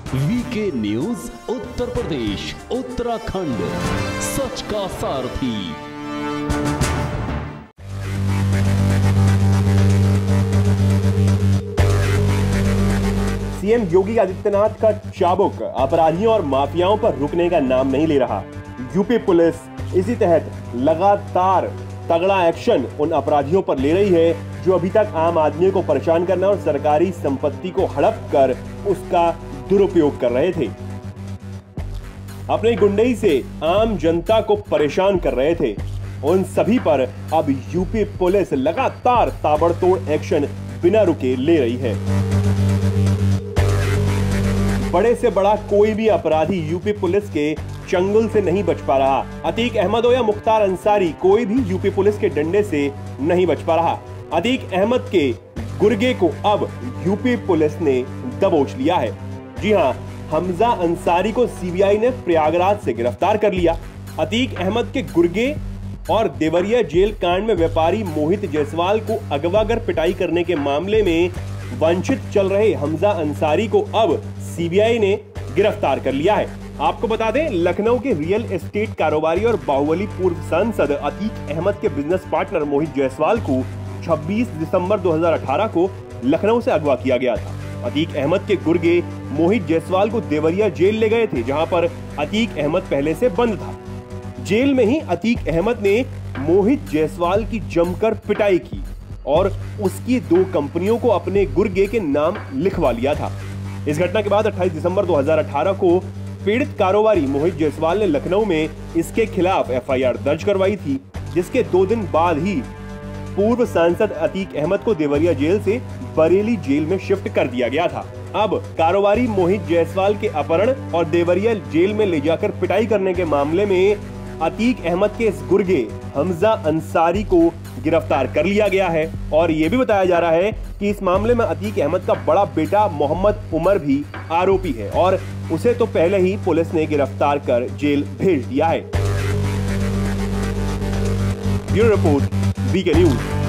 VK news Uttar Pradesh Uttarakhand, सच का सारथी। सीएम योगी आदित्यनाथ का चाबुक अपराधियों और माफियाओं पर रुकने का नाम नहीं ले रहा। यूपी पुलिस इसी तहत लगातार तगड़ा एक्शन उन अपराधियों पर ले रही है जो अभी तक आम आदमी को परेशान करना और सरकारी संपत्ति को हड़प कर उसका दुरुपयोग कर रहे थे। अपनी गुंडई से आम जनता को परेशान कर रहे थे। उन सभी पर अब यूपी पुलिस लगातार ताबड़तोड़ एक्शन बिना रुके ले रही है। बड़े से बड़ा कोई भी अपराधी यूपी पुलिस के चंगुल से नहीं बच पा रहा। अतीक अहमद हो या मुख्तार अंसारी, कोई भी यूपी पुलिस के डंडे से नहीं बच पा रहा। अतीक अहमद के गुर्गे को अब यूपी पुलिस ने दबोच लिया है। जी हां, हमजा अंसारी को सीबीआई ने प्रयागराज से गिरफ्तार कर लिया। अतीक अहमद के गुर्गे और देवरिया जेल कांड में व्यापारी मोहित जायसवाल को अगवा कर पिटाई करने के मामले में वंचित चल रहे हमजा अंसारी को अब सीबीआई ने गिरफ्तार कर लिया है। आपको बता दें, लखनऊ के रियल एस्टेट कारोबारी और बाहुबली पूर्व सांसद अतीक अहमद के बिजनेस पार्टनर मोहित जायसवाल को 26 दिसंबर 2018 को लखनऊ से अगवा किया गया था। अतीक अहमद के गुर्गे मोहित जायसवाल को देवरिया जेल ले गए थे, जहां पर अतीक अहमद पहले से बंद था। जेल में ही अतीक अहमद ने मोहित जायसवाल की जमकर पिटाई की और उसकी 2 कंपनियों को अपने गुर्गे के नाम लिखवा लिया था। इस घटना के बाद 28 दिसंबर 2018 को पीड़ित कारोबारी मोहित जायसवाल ने लखनऊ में इसके खिलाफ एफआईआर दर्ज करवाई थी, जिसके 2 दिन बाद ही पूर्व सांसद अतीक अहमद को देवरिया जेल से बरेली जेल में शिफ्ट कर दिया गया था। अब कारोबारी मोहित जायसवाल के अपहरण और देवरिया जेल में ले जाकर पिटाई करने के मामले में अतीक अहमद के इस गुर्गे हमजा अंसारी को गिरफ्तार कर लिया गया है। और ये भी बताया जा रहा है कि इस मामले में अतीक अहमद का बड़ा बेटा मोहम्मद उमर भी आरोपी है और उसे तो पहले ही पुलिस ने गिरफ्तार कर जेल भेज दिया है। Bureau report, VK news.